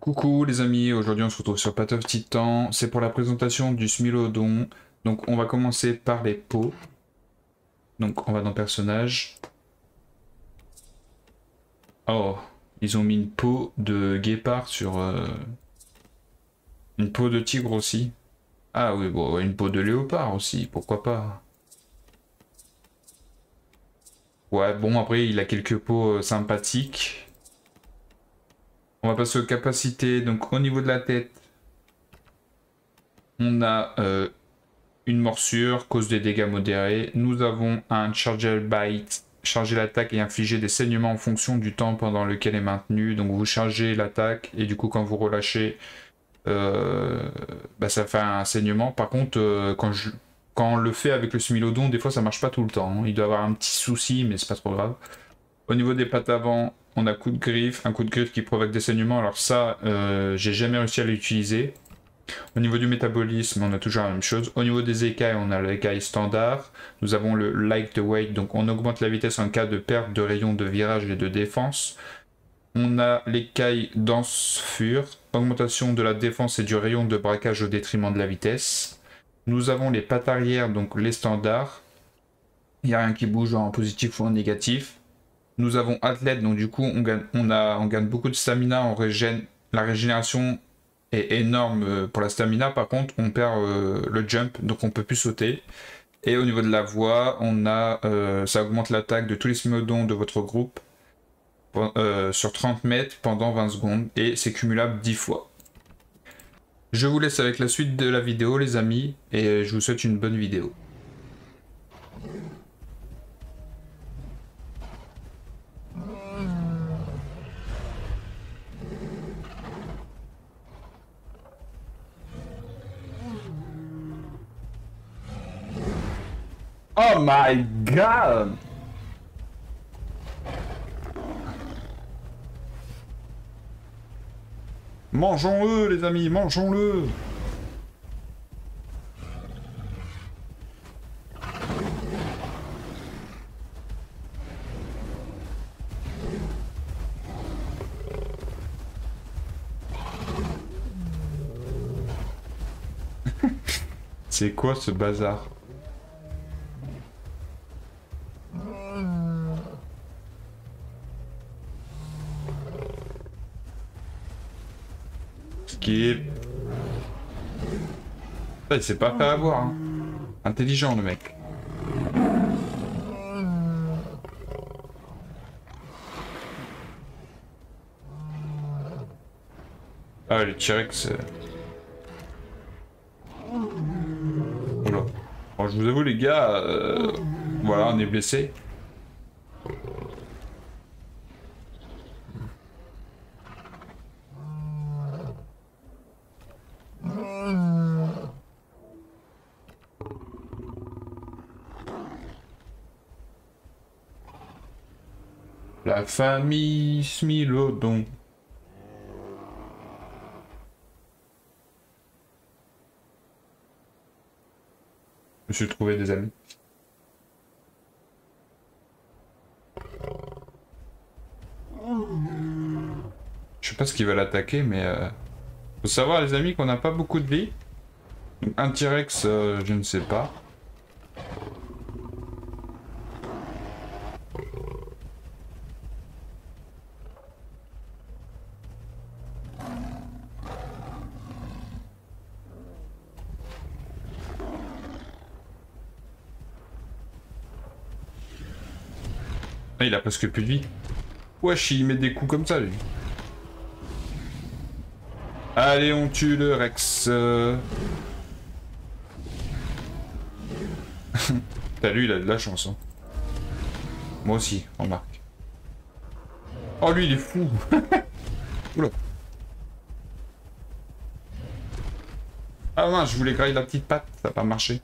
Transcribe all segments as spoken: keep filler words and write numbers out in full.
Coucou les amis, aujourd'hui on se retrouve sur Path of Titan, c'est pour la présentation du Smilodon. Donc on va commencer par les peaux. Donc on va dans personnage. Oh, ils ont mis une peau de guépard sur... Euh... Une peau de tigre aussi. Ah oui, bon, une peau de léopard aussi, pourquoi pas. Ouais, bon après il a quelques peaux euh, sympathiques. On va passer aux capacités. Donc au niveau de la tête, on a euh, une morsure, cause des dégâts modérés. Nous avons un Charger Bite, charger l'attaque et infliger des saignements en fonction du temps pendant lequel est maintenu. Donc vous chargez l'attaque et du coup quand vous relâchez, euh, bah, ça fait un saignement. Par contre, euh, quand, je, quand on le fait avec le Smilodon, des fois ça marche pas tout le temps. Hein. Il doit avoir un petit souci, mais c'est pas trop grave. Au niveau des pattes avant, on a coup de griffe, un coup de griffe qui provoque des saignements. Alors ça, euh, j'ai jamais réussi à l'utiliser. Au niveau du métabolisme, on a toujours la même chose. Au niveau des écailles, on a l'écaille standard. Nous avons le lightweight, donc on augmente la vitesse en cas de perte de rayon de virage et de défense. On a l'écaille dense fur, augmentation de la défense et du rayon de braquage au détriment de la vitesse. Nous avons les pattes arrière, donc les standards. Il n'y a rien qui bouge en positif ou en négatif. Nous avons athlète, donc du coup on gagne, on a, on gagne beaucoup de stamina, on régène, la régénération est énorme pour la stamina, par contre on perd euh, le jump, donc on peut plus sauter. Et au niveau de la voix, on a, euh, ça augmente l'attaque de tous les smilodons de votre groupe euh, sur trente mètres pendant vingt secondes, et c'est cumulable dix fois. Je vous laisse avec la suite de la vidéo les amis, et je vous souhaite une bonne vidéo. Oh my god! Mangeons-le les amis, mangeons-le! C'est quoi ce bazar? Skip. Il s'est pas fait avoir. Hein. Intelligent le mec. Ah le T-Rex. Euh... Oula. Bon, je vous avoue les gars, euh... voilà on est blessé. La famille Smilodon. Je me suis trouvé des amis. Je sais pas ce qu'ils veulent attaquer, mais euh... faut savoir les amis qu'on n'a pas beaucoup de vie. Donc, un T-Rex, euh, je ne sais pas. Ah, il a presque plus de vie. Wesh, il met des coups comme ça, lui. Allez, on tue le Rex. Euh... T'as lui, il a de la chance. Hein. Moi aussi, remarque. Oh, lui, il est fou. Oula. Ah mince, je voulais grailler la petite patte, ça n'a pas marché.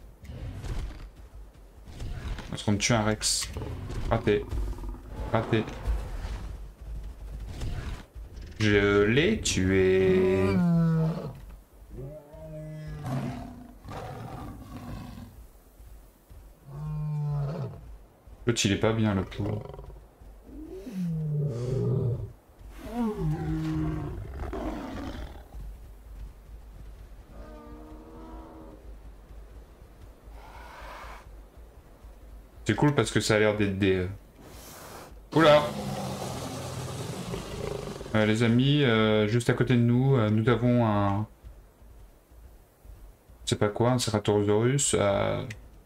Parce qu'on me tue un Rex. Raté. Raté. Je l'ai tué. L'autre il est pas bien le pauvre. C'est cool parce que ça a l'air d'être des... Euh... Oula euh, les amis, euh, juste à côté de nous, euh, nous avons un... Je sais pas quoi, un Ceratosaurus. Euh...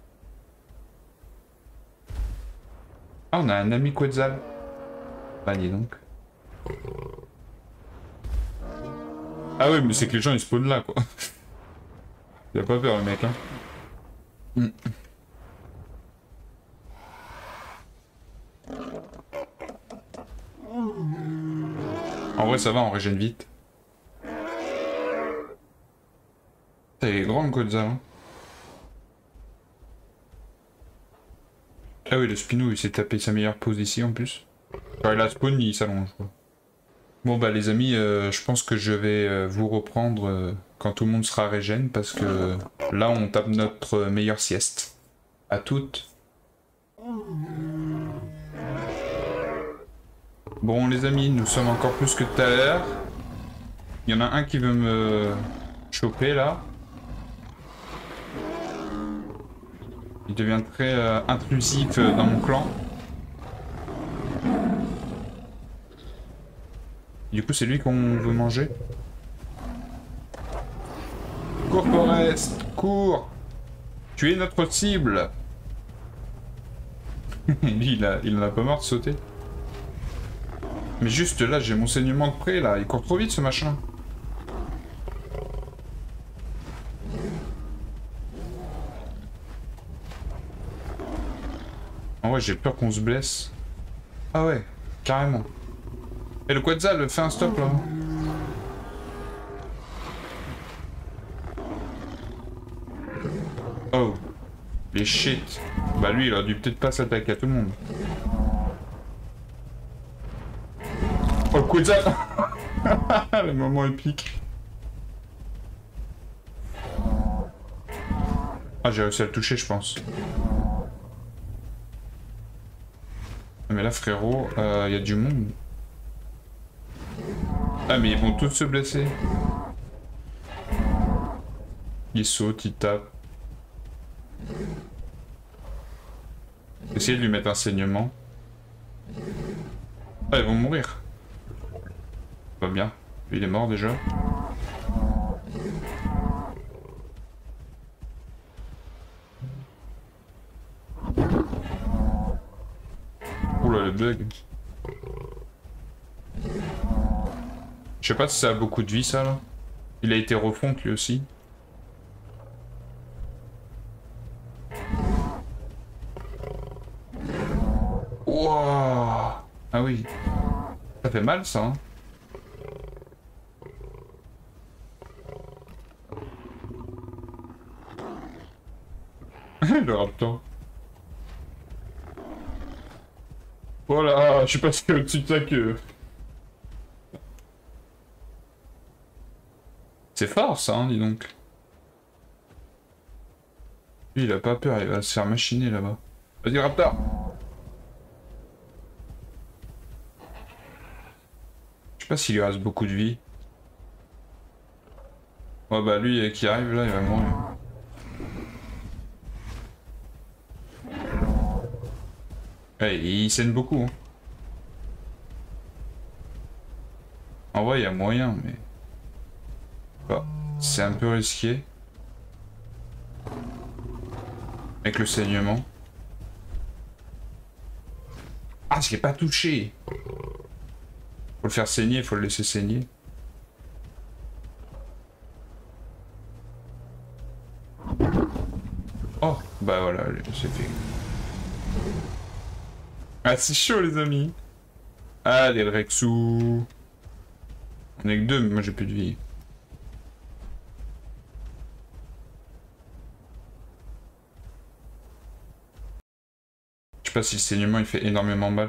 Ah, on a un ami Quetzal. Bah, dis donc. Ah oui, mais c'est que les gens ils spawnent là, quoi. Il a pas peur, le mec, hein. Mm. En vrai, ça va, on régène vite. Putain, il est grand, le Quetzal, hein. Ah oui, le Spino, il s'est tapé sa meilleure pose ici, en plus. Quand il a spawn, il s'allonge, quoi. Bon bah les amis, euh, je pense que je vais euh, vous reprendre euh, quand tout le monde sera régène parce que là on tape notre meilleure sieste. À toutes. Bon les amis, nous sommes encore plus que tout à l'heure. Il y en a un qui veut me choper là. Il devient très euh, intrusif euh, dans mon clan. Du coup, c'est lui qu'on veut manger. Cours, Forest, cours! Tu es notre cible! Lui, il, a, il en a pas marre de sauter. Mais juste là, j'ai mon saignement de près, là. Il court trop vite, ce machin. En vrai, j'ai peur qu'on se blesse. Ah ouais, carrément. Et le Quetzal, fais un stop là. Oh. Les shit. Bah lui, il a dû peut-être pas s'attaquer à tout le monde. Oh le Quetzal. Le moment épique. Ah j'ai réussi à le toucher je pense. Mais là frérot, il euh, y a du monde. Ah mais ils vont tous se blesser. Ils sautent, ils tapent. Essayez de lui mettre un saignement. Ah ils vont mourir. Pas bien. Lui il est mort déjà. Oula le bug. Je sais pas si ça a beaucoup de vie ça là. Il a été refonte lui aussi. Wouah. Ah oui. Ça fait mal ça. Hein. Le raptor. Voilà, je suis passé au-dessus de sa queue. C'est fort ça, hein, dis donc. Lui, il a pas peur, il va se faire machiner là-bas. Vas-y, Raptor. Je sais pas s'il lui reste beaucoup de vie. Ouais, bah lui qui arrive là, il va mourir. Ouais, il saigne beaucoup. Hein. En vrai, il y a moyen, mais... Bah, c'est un peu risqué. Avec le saignement. Ah, je l'ai pas touché. Faut le faire saigner, faut le laisser saigner. Oh, bah voilà, c'est fait. Ah, c'est chaud, les amis. Allez, le Rexou. On est que deux, mais moi j'ai plus de vie. Je sais pas si le saignement il fait énormément mal.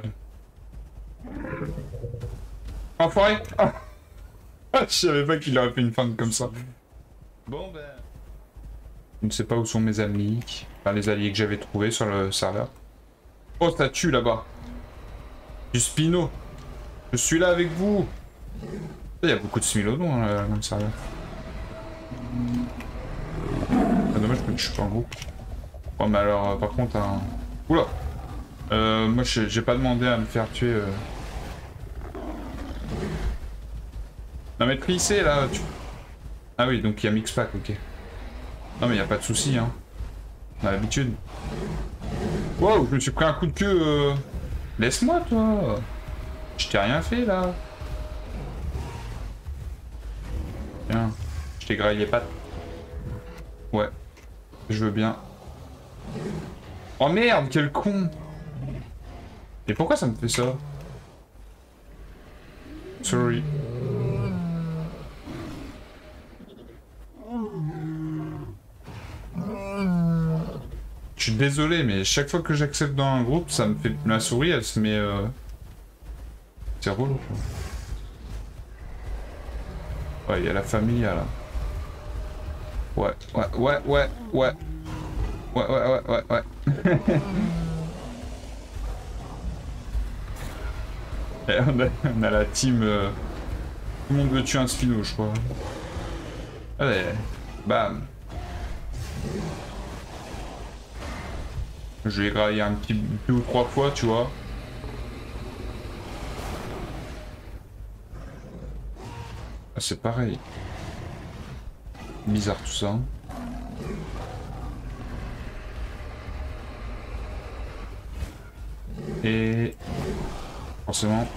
Enfoiré. Ah. Je savais pas qu'il aurait fait une feinte comme ça. Bon ben... Je ne sais pas où sont mes amis. Enfin, les alliés que j'avais trouvés sur le serveur. Oh, ça tue là-bas. Du Spino. Je suis là avec vous. Il y a beaucoup de Smilodons hein, dans le serveur. Ah, dommage que je suis pas en groupe. Oh mais alors, euh, par contre, un... Oula. Euh, moi, j'ai pas demandé à me faire tuer. Euh... Non mais trissé là, tu... Ah oui, donc il y a Mixpack, ok. Non mais y a pas de souci, hein. On a l'habitude. Wow, je me suis pris un coup de queue. Euh... Laisse-moi, toi. Je t'ai rien fait là. Tiens, je t'ai graillé les pattes. Ouais, je veux bien. Oh merde, quel con. Et pourquoi ça me fait ça? Sorry. Je suis désolé, mais chaque fois que j'accepte dans un groupe, ça me fait... Ma souris, elle se met... Euh... C'est relou. Ouais, il y a la famille, là. Ouais, ouais, ouais, ouais, ouais. Ouais, ouais, ouais, ouais, ouais. Et on, a, on a la team... Euh... Tout le monde veut tuer un Spino, je crois. Allez, bam. Je vais grailler un petit deux ou trois fois, tu vois. Ah, c'est pareil. Bizarre tout ça. Et... Forcément...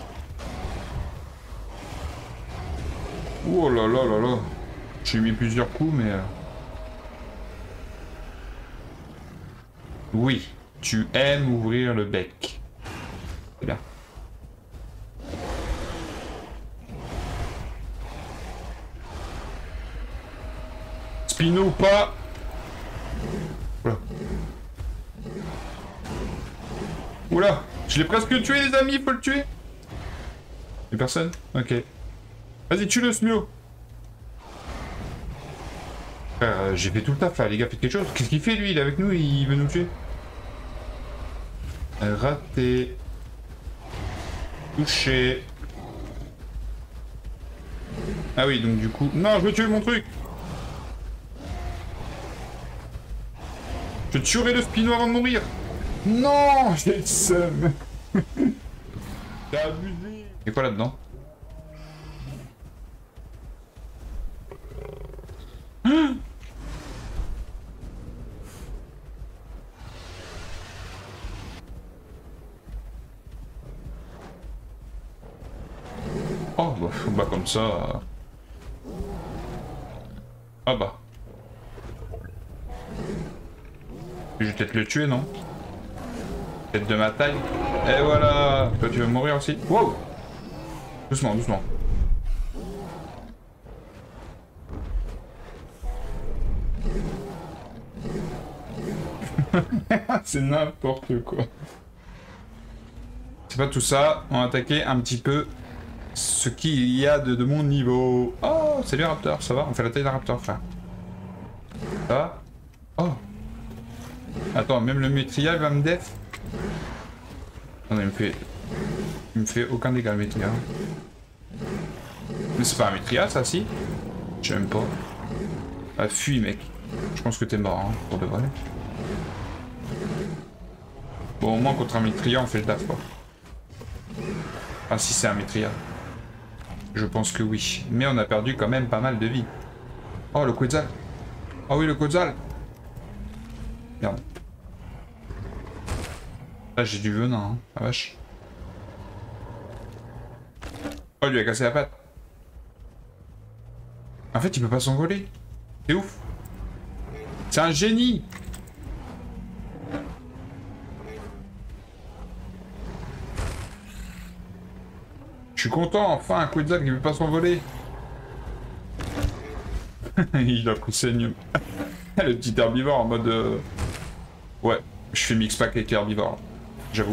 Oh là là là là. J'ai mis plusieurs coups, mais... Euh... Oui, tu aimes ouvrir le bec. C'est bien. Spino ou pas? Oula. Oula, je l'ai presque tué les amis, faut le tuer. Y'a personne? Ok. Vas-y, tue le Spino. Euh, J'ai fait tout le taf là, les gars, faites quelque chose. Qu'est-ce qu'il fait lui? Il est avec nous, il veut nous tuer. Raté. Touché. Ah oui, donc du coup... Non, je veux tuer mon truc. Je tuerai le Spino avant de mourir. Non, j'ai le seum. T'as abusé. Y'a quoi là-dedans? Oh bah, bah comme ça... Euh... Ah bah. Je vais peut-être le tuer, non? Peut-être de ma taille. Et voilà. Toi tu veux mourir aussi? Wow. Doucement, doucement. C'est n'importe quoi. C'est pas tout ça. On va attaquer un petit peu ce qu'il y a de, de mon niveau. Oh, salut Raptor, ça va? On fait la taille d'un Raptor, frère. Ça va? Oh. Attends, même le Métria va me def? Non, il me fait... Il me fait aucun dégât, le Métria. Mais c'est pas un Métria, ça, si? Je sais même pas. Ah, fuis, mec. Je pense que t'es mort, hein, pour de vrai. Bon, au moins, contre un Métria, on fait le taf, quoi. Ah, si c'est un Métria. Je pense que oui. Mais on a perdu quand même pas mal de vie. Oh, le Quetzal. Oh oui, le Quetzal. Merde. Là, j'ai du venin, hein, la vache. Oh, il lui a cassé la patte. En fait, il peut pas s'envoler. C'est ouf. C'est un génie. Je suis content, enfin, un Quetzal qui peut pas s'envoler. Il a pris saigne. Le petit herbivore en mode... Euh... Ouais, je fais mix pack avec herbivore. J'avoue.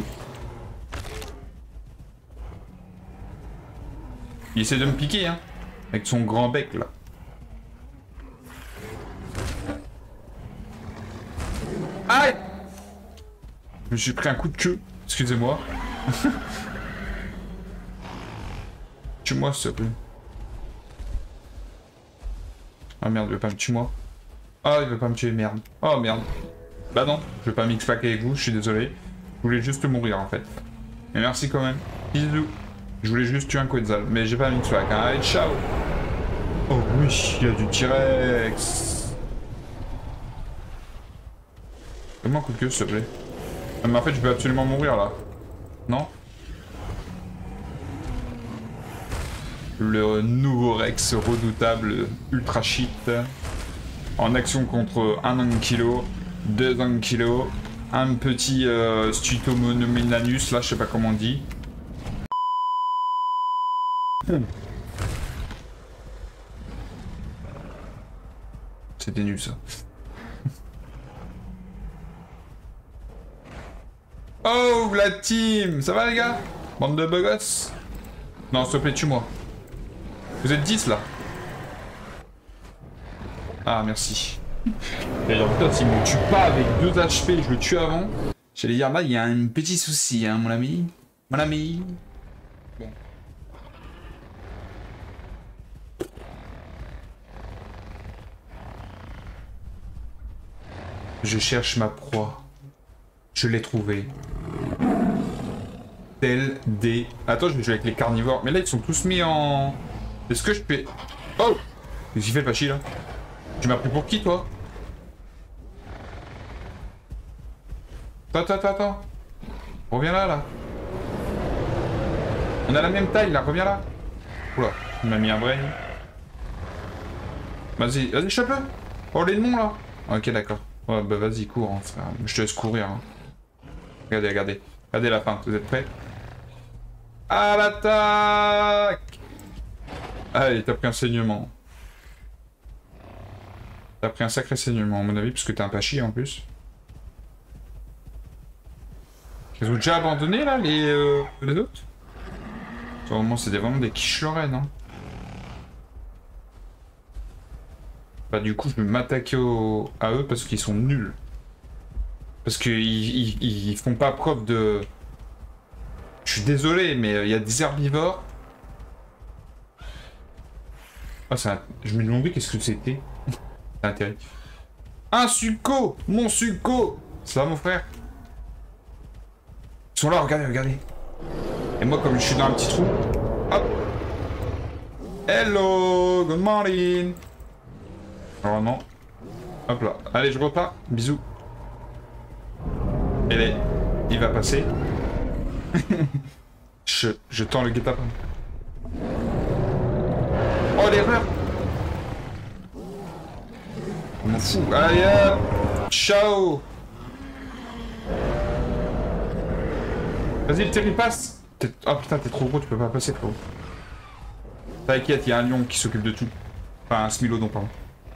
Il essaie de me piquer, hein. Avec son grand bec, là. Aïe! Je me suis pris un coup de queue. Excusez-moi. Tue-moi, s'il te plaît. Ah merde, il veut pas me tuer, moi. Ah, il veut pas me tuer, merde. Oh merde. Bah non, je vais pas mix pack avec vous, je suis désolé. voulais juste mourir en fait. Mais merci quand même. Bisous. Je voulais juste tuer un Quetzal, mais j'ai pas mis de swag. Hein. Allez, ciao. Oh oui, il y a du T-Rex. Fais-moi un coup de queue, s'il te plaît. Ah, mais en fait, je vais absolument mourir là. Non? Le nouveau Rex redoutable, ultra shit. En action contre un Ankylo, deux Ankylo, un petit euh, Stutomonomenanus, là, je sais pas comment on dit. C'était nul ça. Oh la team, ça va les gars? Bande de beaux gosses. Non, s'il te plaît, tue-moi. Vous êtes dix là? Ah merci. Et genre putain, s'il me tue pas avec deux H P, je le tue avant. J'allais dire là, il y a un petit souci, hein, mon ami. Mon ami. Bon. Je cherche ma proie. Je l'ai trouvée. Tel des... Attends, je vais jouer avec les carnivores. Mais là, ils sont tous mis en... Est-ce que je peux... Oh! Qu'est-ce qu'il fait le Pachi, là? Tu m'as pris pour qui, toi? Attends, attends, attends. Reviens là, là. On a la même taille, là. Reviens là. Oula, il m'a mis un brain. Vas-y, vas-y, chope-le. Oh, les démons, là. Ok, d'accord. Ouais, bah vas-y, cours, hein, frère. Je te laisse courir. Hein. Regardez, regardez. Regardez la fin. Vous êtes prêts? À l'attaque! Allez, t'as pris un saignement. T'as pris un sacré saignement, à mon avis, parce que t'es un Pachi en plus. Ils ont déjà abandonné, là, les, euh, les autres? Vraiment, c'est vraiment des quiches lorraines, hein. Bah, du coup, je vais m'attaquer au... à eux parce qu'ils sont nuls. Parce qu'ils ils, ils font pas preuve de... Je suis désolé, mais il y a des herbivores. Ah, ça... Je me demandais qu'est-ce que c'était. C'est intéressant. Un Sulco! Mon Sulco! Ça va, mon frère? Ils sont là, regardez, regardez. Et moi, comme je suis dans un petit trou... Hop! Hello! Good morning! Normalement. Hop là. Allez, je repars. Bisous. Et là, il va passer. je, je tends le guet-apens. Oh, l'erreur! Je m'en fous. Allez, hop! Ciao! Vas-y, le Terry passe! Oh putain, t'es trop gros, tu peux pas passer, frérot. T'inquiète, il y a un lion qui s'occupe de tout. Enfin, un smilodon, pardon.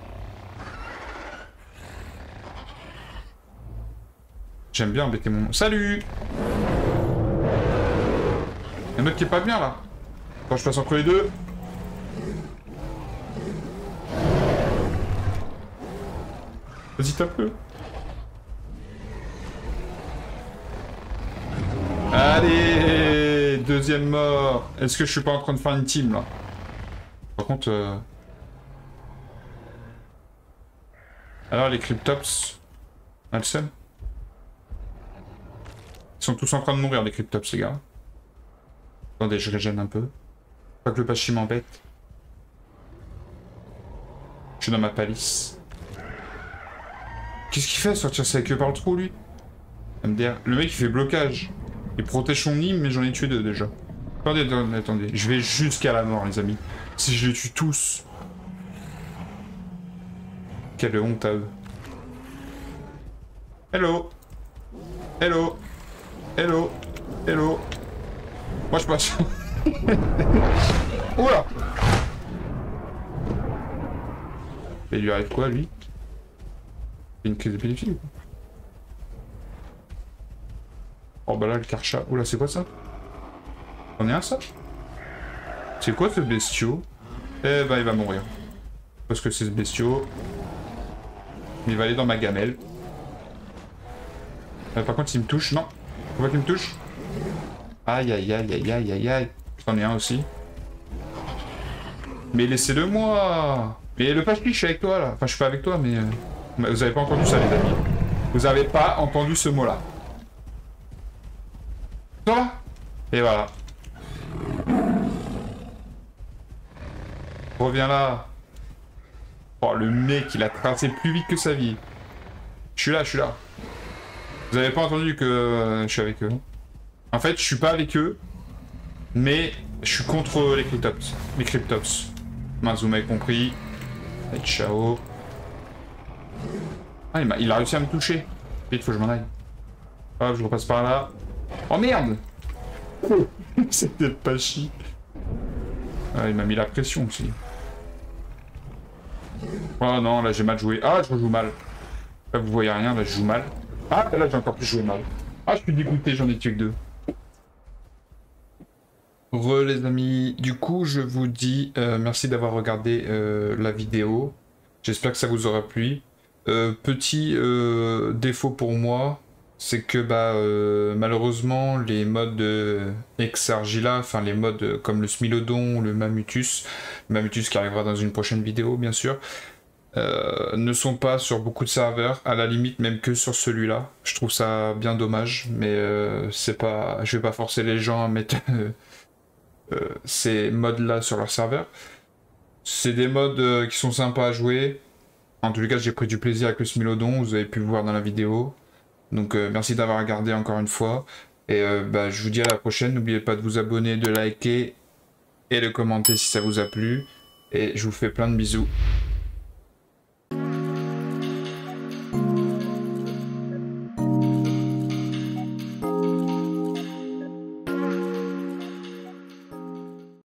J'aime bien embêter mon... Salut! Il y a un autre qui est pas bien, là. Quand je passe entre les deux. Vas-y, tape-le. Allez! Deuxième mort. Est-ce que je suis pas en train de faire une team, là? Par contre... Euh... Alors, les Cryptops... Alcem? Ils sont tous en train de mourir, les Cryptops, les gars. Attendez, je régène un peu. Pas que le Pachi m'embête. Je suis dans ma palisse. Qu'est-ce qu'il fait, sortir sa queue par le trou, lui? M D R. Le mec, il fait blocage. Il protège son nid, mais j'en ai tué deux, déjà. Attendez, attendez, attendez. Je vais jusqu'à la mort, les amis. Si je les tue tous. Quelle honte à eux. Hello. Hello. Hello. Hello. Moi je passe. Oula. Il lui arrive quoi lui? Une crise de pédophilie. Oh bah là le Karcha. Oula, c'est quoi ça? On est un ça? C'est quoi ce bestiau? Eh bah il va mourir. Parce que c'est ce bestiau. Il va aller dans ma gamelle. Euh, par contre il me touche, non. Pourquoi qu'il me touche? Aïe aïe aïe aïe aïe aïe aïe. J'en ai un aussi. Mais laissez-le moi. Mais le Pachi, je suis avec toi là. Enfin je suis pas avec toi mais... Euh... Vous avez pas entendu ça les amis. Vous avez pas entendu ce mot là. Toi. Et voilà. Reviens là. Oh, le mec, il a tracé plus vite que sa vie. Je suis là, je suis là. Vous avez pas entendu que euh, je suis avec eux. En fait, je suis pas avec eux, mais je suis contre les Cryptops. Les Cryptops. Mince, vous m'avez compris. Et ciao. Ah, il a, il a réussi à me toucher. Vite, faut que je m'en aille. Hop, je repasse par là. Oh merde. C'était pas chi. Ah, il m'a mis la pression aussi. Oh non, là j'ai mal joué. Ah, je rejoue mal. Là vous voyez rien, là je joue mal. Ah, là j'ai encore plus joué mal. Ah, je suis dégoûté, j'en ai tué que deux. Re les amis, du coup je vous dis euh, merci d'avoir regardé euh, la vidéo. J'espère que ça vous aura plu. Euh, petit euh, défaut pour moi, c'est que bah euh, malheureusement les modes euh, Exargila, enfin les modes comme le Smilodon, le Mammutus, le Mammutus qui arrivera dans une prochaine vidéo bien sûr, euh, ne sont pas sur beaucoup de serveurs, à la limite même que sur celui-là. Je trouve ça bien dommage, mais euh, c'est pas, je vais pas forcer les gens à mettre euh, euh, ces modes-là sur leur serveur. C'est des modes euh, qui sont sympas à jouer. En tout cas, j'ai pris du plaisir avec le Smilodon, vous avez pu le voir dans la vidéo. Donc euh, merci d'avoir regardé encore une fois. Et euh, bah, je vous dis à la prochaine. N'oubliez pas de vous abonner, de liker et de commenter si ça vous a plu. Et je vous fais plein de bisous.